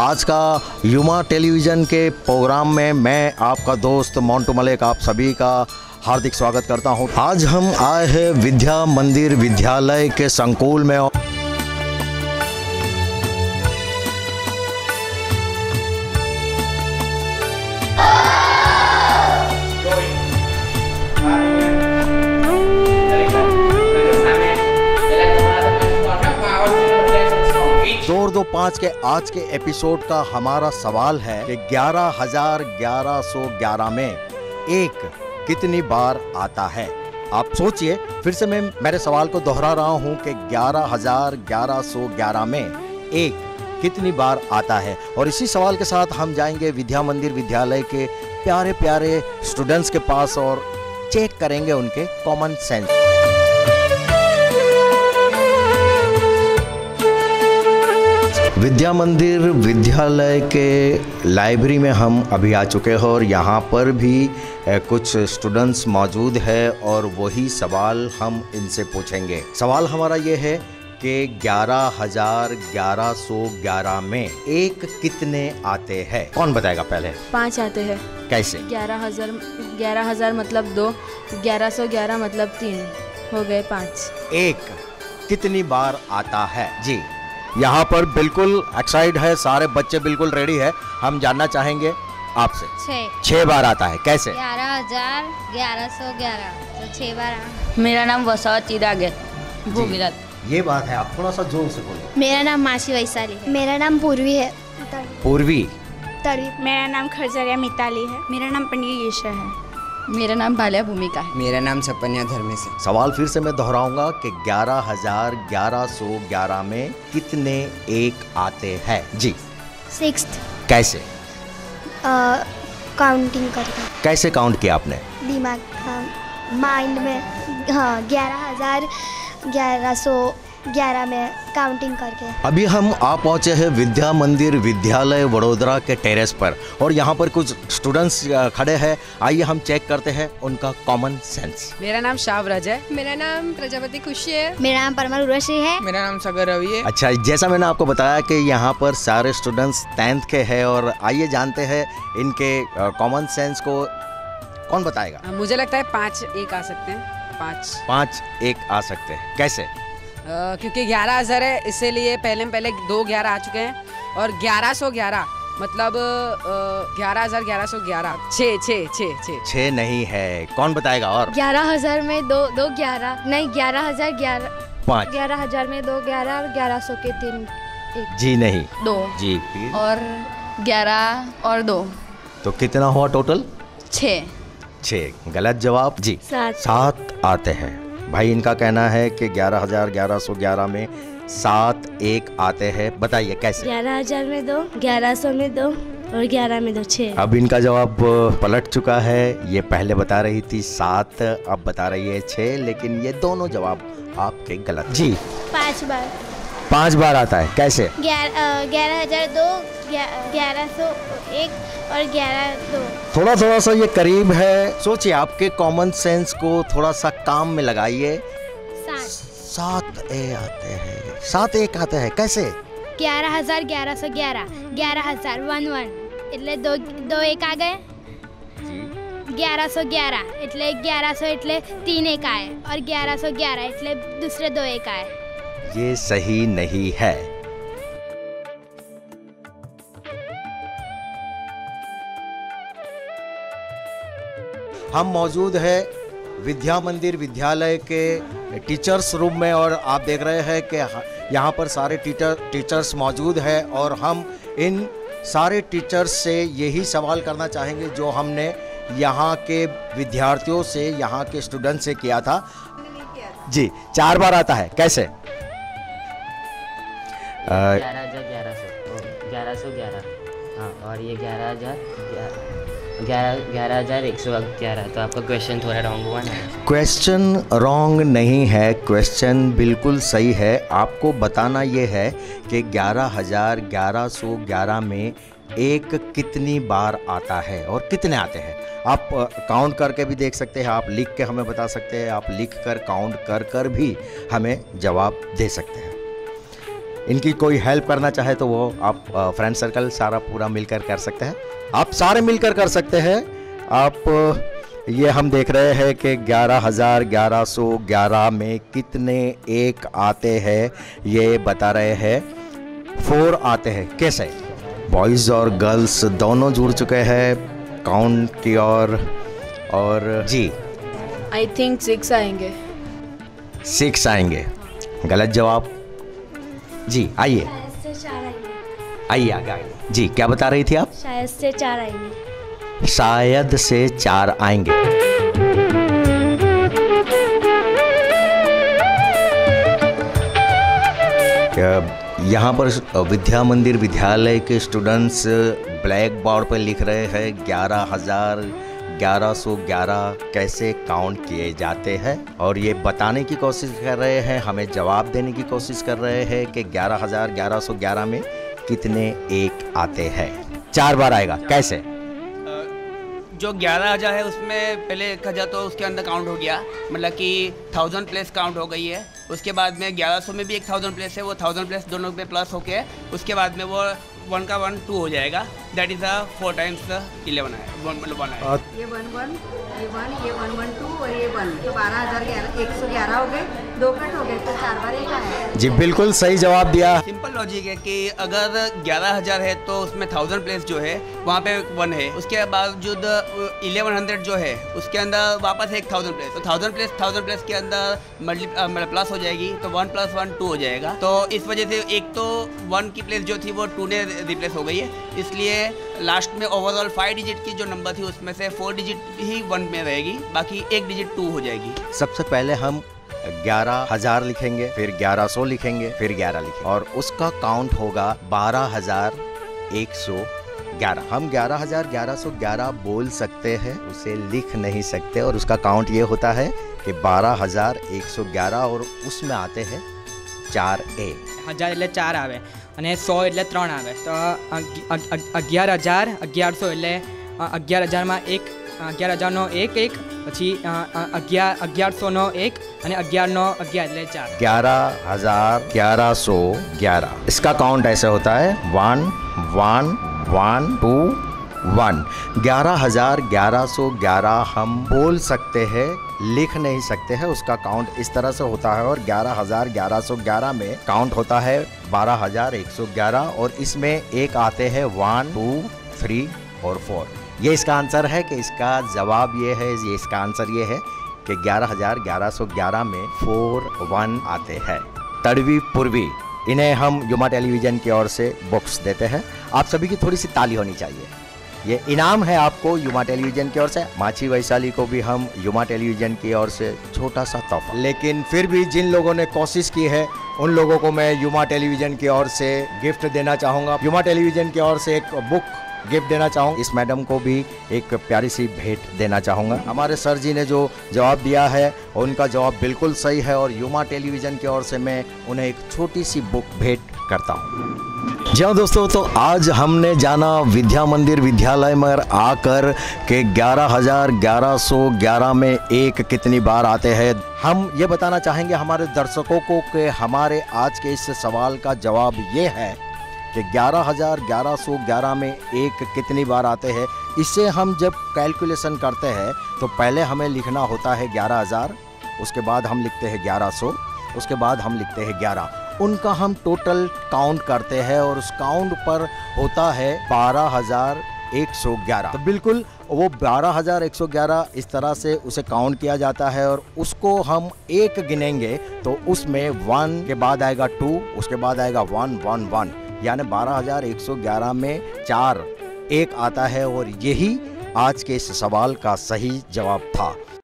आज का युमा टेलीविज़न के प्रोग्राम में मैं आपका दोस्त मोंटू मलिक आप सभी का हार्दिक स्वागत करता हूं। आज हम आए हैं विद्या मंदिर विद्यालय के संकुल में। दौड़ दो 5 के आज के एपिसोड का हमारा सवाल है कि 11,1111 में एक कितनी बार आता है। आप सोचिए, फिर से मैं मेरे सवाल को दोहरा रहा हूं कि 11,1111 में एक कितनी बार आता है। और इसी सवाल के साथ हम जाएंगे विद्या मंदिर विद्यालय के प्यारे प्यारे स्टूडेंट्स के पास और चेक करेंगे उनके कॉमन सेंस। विद्या मंदिर विद्यालय के लाइब्रेरी में हम अभी आ चुके हैं और यहाँ पर भी कुछ स्टूडेंट्स मौजूद है और वही सवाल हम इनसे पूछेंगे। सवाल हमारा ये है कि 11,1111 में एक कितने आते हैं। कौन बताएगा पहले? 5 आते हैं। कैसे? 11,000 मतलब 2, 1111 मतलब 3 हो गए 5। एक कितनी बार आता है? जी, यहाँ पर बिल्कुल एक्साइटेड है सारे बच्चे, बिल्कुल रेडी है। हम जानना चाहेंगे आपसे। 6 बार आता है। कैसे? 11,1111 तो 6 बार। मेरा नाम वसावत चिराग है। ये बात है, आप थोड़ा सा जोर से बोलो। मेरा नाम मासी वैशाली है। मेरा नाम पूर्वी है। पूर्वी। तड़वी। मेरा नाम खरजरिया मिताली है। मेरा नाम पंडित ईशा है। मेरा नाम भालिया भूमिका है। मेरा नाम सपन्या धर्मेश है। सवाल फिर से मैं दोहराऊंगा कि 11,1111 में कितने एक आते हैं। जी। 6th। कैसे? काउंटिंग करके। कैसे काउंट किया आपने? दिमाग, माइंड में। हाँ, 11,1111 में काउंटिंग करके। अभी हम आ पहुंचे हैं विद्या मंदिर विद्यालय वडोदरा के टेरेस पर और यहाँ पर कुछ स्टूडेंट्स खड़े हैं। आइए हम चेक करते हैं उनका कॉमन सेंस। मेरा नाम शावराज है। मेरा नाम प्रजापति खुशी है। मेरा नाम परमल उर्वशी है। मेरा नाम सागर रवि है। अच्छा, जैसा मैंने आपको बताया कि यहाँ पर सारे स्टूडेंट्स 10th के हैं और आइए जानते हैं इनके कॉमन सेंस को। कौन बताएगा? मुझे लगता है 5 एक आ सकते हैं। 5 एक आ सकते हैं। कैसे? क्योंकि 11,000 है, इसीलिए पहले 2 11 आ चुके हैं और 1111 मतलब 11,1111 6 नहीं है। कौन बताएगा? और 11,000 में 2 11 नहीं 11,011 5 11,000 में 2 11 और 1100 के 3 1 जी नहीं 2 जी और 11 और 2 तो कितना हुआ टोटल? 6 गलत जवाब। जी 7 आते हैं। भाई इनका कहना है कि 11,1111 में 7 एक आते हैं। बताइए कैसे? 11,000 में 2 1100 में 2 और 11 में 2 6। अब इनका जवाब पलट चुका है। ये पहले बता रही थी 7, अब बता रही है 6, लेकिन ये दोनों जवाब आपके गलत। जी 5 बार। 5 बार आता है। कैसे? 11,002 1101 और 11,2। थोड़ा सा ये करीब है। सोचिए, आपके कॉमन सेंस को थोड़ा सा काम में लगाइए। 7 ए आते हैं। 7 एक आते हैं। कैसे? 11,1111 11,011 એટલે 2 એક आ गए। 1111 એટલે 1100 એટલે 3 एक आए और 1111 એટલે दूसरे 2 एक आए। ये सही नहीं है। हम मौजूद है विद्या मंदिर विद्यालय के टीचर्स रूम में और आप देख रहे हैं कि यहाँ पर सारे टीचर्स मौजूद हैं और हम इन सारे टीचर्स से यही सवाल करना चाहेंगे जो हमने यहाँ के विद्यार्थियों से, यहाँ के स्टूडेंट से किया था। जी 4 बार आता है। कैसे? 11,1111 हाँ, और ये 11,111 तो आपका क्वेश्चन थोड़ा रॉन्ग हुआ ना? क्वेश्चन रॉन्ग नहीं है, क्वेश्चन बिल्कुल सही है। आपको बताना ये है कि 11,1111 में एक कितनी बार आता है और कितने आते हैं। आप काउंट करके भी देख सकते हैं, आप लिख के हमें बता सकते हैं, आप लिख कर काउंट कर भी हमें जवाब दे सकते हैं। इनकी कोई हेल्प करना चाहे तो वो आप फ्रेंड सर्कल सारा पूरा मिलकर कर सकते हैं, आप सारे मिलकर कर सकते हैं। आप ये हम देख रहे हैं कि 11,1111 में कितने एक आते हैं, ये बता रहे हैं। 4 आते हैं, कैसे? बॉयज़ और गर्ल्स दोनों जुड़ चुके हैं काउंट की और जी आई थिंक 6 आएंगे। 6 आएंगे, गलत जवाब। जी आइए आइए आगे आइए। जी क्या बता रही थी आप? शायद से 4 आएंगे। शायद से 4 आएंगे। यहाँ पर विद्या मंदिर विद्यालय के स्टूडेंट्स ब्लैक बोर्ड पर लिख रहे हैं 11,1111 कैसे काउंट किए जाते हैं, और ये बताने की कोशिश कर रहे हैं, हमें जवाब देने की कोशिश कर रहे हैं कि 11,1111 में कितने एक आते हैं। 4 बार आएगा, कैसे? जो 11,000 है उसमें पहले 1,000 तो उसके अंदर काउंट हो गया, मतलब कि 1000 प्लेस काउंट हो गई है। उसके बाद में 1100 में भी 1000 प्लेस है, वो 1000 प्लेस दोनों पे प्लस होके उसके बाद में वो 1 का 1 2 हो जाएगा। दैट इज़ 4 टाइम्स 11 है, मतलब 1 है। ये 1 1 ये 1 ये 1 1 2 और ये 1 तो 12,111 हो गए, 2 कट हो गए तो 4 बार एक आया। जी बिल्कुल सही जवाब दिया। सिंपल लॉजिक है कि अगर 11,000 है तो उसमें 1000 प्लेस जो है वहाँ पे 1 है, उसके बावजूद 1100 जो है उसके अंदर वापस है 1000 प्लेस, तो 1000 प्लेस के अंदर मतलब प्लस हो जाएगी, तो 1 + 1 2 हो जाएगा। तो इस वजह से एक तो 1 की प्लेस जो थी वो 2 ने रिप्लेस हो गई है, इसलिए लास्ट में ओवरऑल 5 डिजिट की जो नंबर थी उसमें से 4 डिजिट ही 1 में रहेगी, बाकी 1 डिजिट 2 हो जाएगी। सबसे पहले हम 11,000 लिखेंगे, फिर 1100 लिखेंगे, फिर 11 लिखेंगे और उसका काउंट होगा 12,111। हम 11,1111 बोल सकते हैं, उसे लिख नहीं सकते, और उसका काउंट ये होता है कि 12,111 और उसमें आते हैं 4 ए। 1000 એટલે 4 આવે અને 100 એટલે 3 આવે, તો 11,1100 એટલે 11,000 માં 1, 11,000 નો 1 પછી 1100 નો 1 અને 11 નો 11 એટલે 4। 11,1111 इसका काउंट ऐसे होता है 1 1 1 2 1। 11,1111 हम बोल सकते हैं, लिख नहीं सकते हैं, उसका काउंट इस तरह से होता है। और 11,1111 में काउंट होता है 12,111 और इसमें एक आते हैं 1 2 3 और 4। ये इसका आंसर है कि इसका जवाब ये है, ये इसका आंसर ये है कि 11,1111 में 4 1 आते हैं। तड़वी पूर्वी, इन्हें हम युमा टेलीविज़न की ओर से बुक्स देते हैं। आप सभी की थोड़ी सी ताली होनी चाहिए। ये इनाम है आपको युमा टेलीविज़न की ओर से। माची वैशाली को भी हम युमा टेलीविज़न की ओर से छोटा सा तोहफा, लेकिन फिर भी जिन लोगों ने कोशिश की है उन लोगों को मैं युमा टेलीविज़न की ओर से गिफ्ट देना चाहूँगा। युमा टेलीविज़न की ओर से एक बुक गिफ्ट देना चाहूँगा। इस मैडम को भी एक प्यारी सी भेंट देना चाहूँगा। हमारे सर जी ने जो जवाब दिया है उनका जवाब बिल्कुल सही है और युमा टेलीविज़न की ओर से मैं उन्हें एक छोटी सी बुक भेंट करता हूँ। जी हाँ दोस्तों, तो आज हमने जाना विद्या मंदिर विद्यालय में आकर के 11,1111 में एक कितनी बार आते हैं। हम ये बताना चाहेंगे हमारे दर्शकों को कि हमारे आज के इस सवाल का जवाब ये है कि 11,1111 में एक कितनी बार आते हैं। इससे हम जब कैलकुलेशन करते हैं तो पहले हमें लिखना होता है 11,000, उसके बाद हम लिखते हैं 1100, उसके बाद हम लिखते हैं 11। उनका हम टोटल काउंट करते हैं और उस काउंट पर होता है 12,111। तो बिल्कुल वो 12,111 इस तरह से उसे काउंट किया जाता है और उसको हम एक गिनेंगे तो उसमें 1 के बाद आएगा 2, उसके बाद आएगा 1 1 1, यानी 12,111 में 4 1 आता है और यही आज के इस सवाल का सही जवाब था।